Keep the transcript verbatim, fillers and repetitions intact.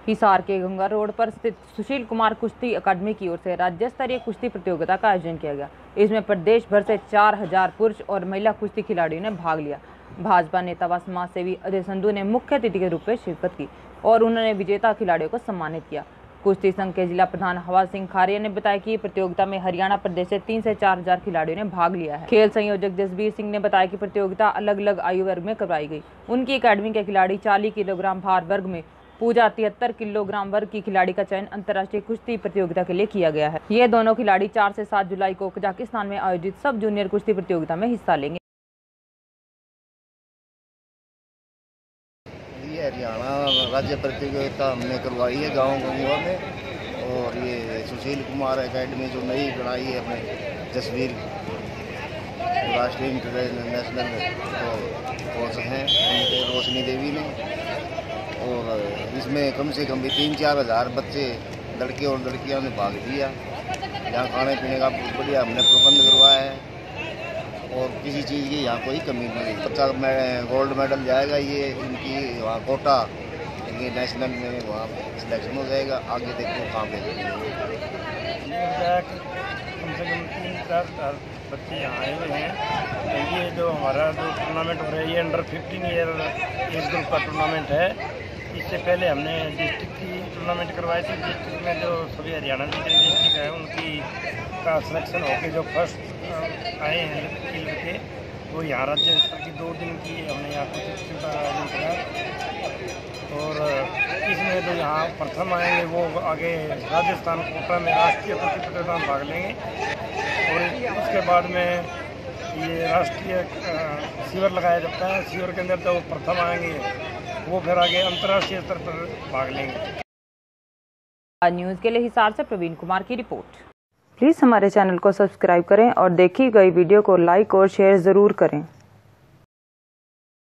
हिसार के गंगा रोड पर स्थित सुशील कुमार कुश्ती अकादमी की ओर से राज्य स्तरीय कुश्ती प्रतियोगिता का आयोजन किया गया। इसमें प्रदेश भर से चार हजार पुरुष और महिला कुश्ती खिलाड़ियों ने भाग लिया। भाजपा नेता व समाज सेवी अजय संधू ने मुख्य अतिथि के रूप में शिरकत की और उन्होंने विजेता खिलाड़ियों को सम्मानित किया। कुश्ती संघ के जिला प्रधान हवा सिंह खारिया ने बताया कि प्रतियोगिता में हरियाणा प्रदेश से तीन से चार हजार खिलाड़ियों ने भाग लिया है। खेल संयोजक जसबीर सिंह ने बताया कि प्रतियोगिता अलग अलग आयु वर्ग में करवाई गई। उनकी अकादमी के खिलाड़ी चालीस किलोग्राम भार वर्ग में, पूजा तिहत्तर किलोग्राम वर्ग की खिलाड़ी का चयन अंतर्राष्ट्रीय कुश्ती प्रतियोगिता के लिए किया गया है। ये दोनों खिलाड़ी चार से सात जुलाई को कजाकिस्तान में आयोजित सब जूनियर कुश्ती प्रतियोगिता में हिस्सा लेंगे। ये हरियाणा राज्य प्रतियोगिता हमने करवाई है गाँव गंगवा में, और ये सुशील कुमार एकेडमी जो नई बनाई है अपने जसवीर राष्ट्रीय इंटरनेशनल कोच हैं उनके रोशनी देवी ने, और इसमें कम से कम भी तीन चार हज़ार बच्चे लड़के और लड़कियां ने भाग लिया। यहाँ खाने पीने का बढ़िया हमने प्रबंध करवाया है और किसी चीज़ की यहाँ कोई कमी नहीं। बच्चा गोल्ड मेडल जाएगा, ये इनकी वहाँ कोटा इनकी नेशनल में वहाँ सिलेक्शन हो जाएगा। आगे देखो कहाँ पे कम से कम तीन चार बच्चे यहाँ आए हुए हैं। तो ये जो हमारा जो टूर्नामेंट हो रहा है ये under fifteen year age group का टूर्नामेंट है। इससे पहले हमने डिस्ट्रिक्ट की टूर्नामेंट करवाई थी। डिस्ट्रिक्ट में जो सभी हरियाणा के डिस्ट्रिक्ट है उनकी का सिलेक्शन होकर जो फर्स्ट आए हैं खेल के, वो यहाँ राज्य स्तर की दो दिन की हमने यहाँ कुछ का आयोजन किया। और इसमें जो यहाँ प्रथम आएंगे वो आगे राजस्थान कोटा में राष्ट्रीय प्रतियोगिता में भाग लेंगे, और उसके बाद में ये राष्ट्रीय शिविर लगाया जाता है। शिविर के अंदर जो प्रथम आएंगे वो फिर आगे अंतर्राष्ट्रीय स्तर पर भाग लेंगे। आज न्यूज़ के लिए हिसार से प्रवीण कुमार की रिपोर्ट। प्लीज़ हमारे चैनल को सब्सक्राइब करें और देखी गई वीडियो को लाइक और शेयर ज़रूर करें।